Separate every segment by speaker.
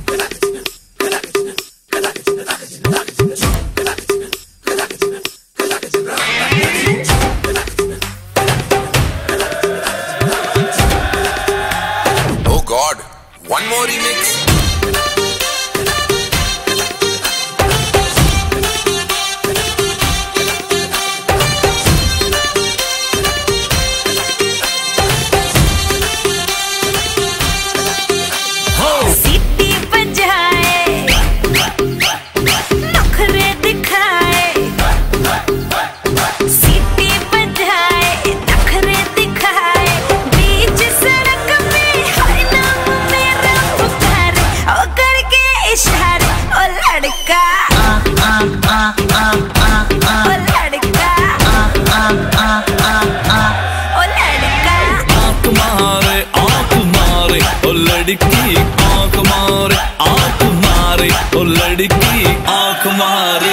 Speaker 1: Oh God, one more remix.
Speaker 2: लड़की आँख मारे ओ लड़की आँख मारे।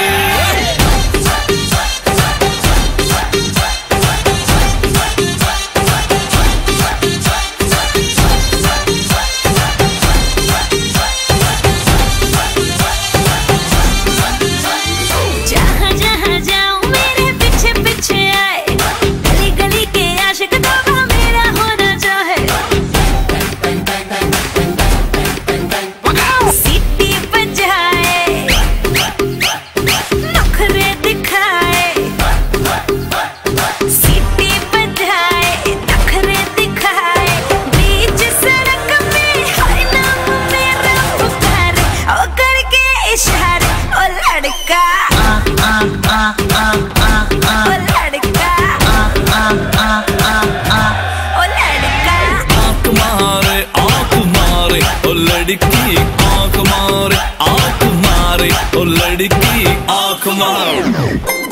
Speaker 3: जहाँ जहाँ जाऊँ मेरे पीछे पीछे आए, गली गली के आशिक तो मेरा होना चाहे। सीटी बजाए, नखरे दिखाए, सीटी बजाए, नखरे दिखाए, बीच सड़क में हर नाम मेरा पुकारे, ओ करके इशारे, ओ लड़का
Speaker 2: लड़की आँख मारे ओ लड़की आँख मारे।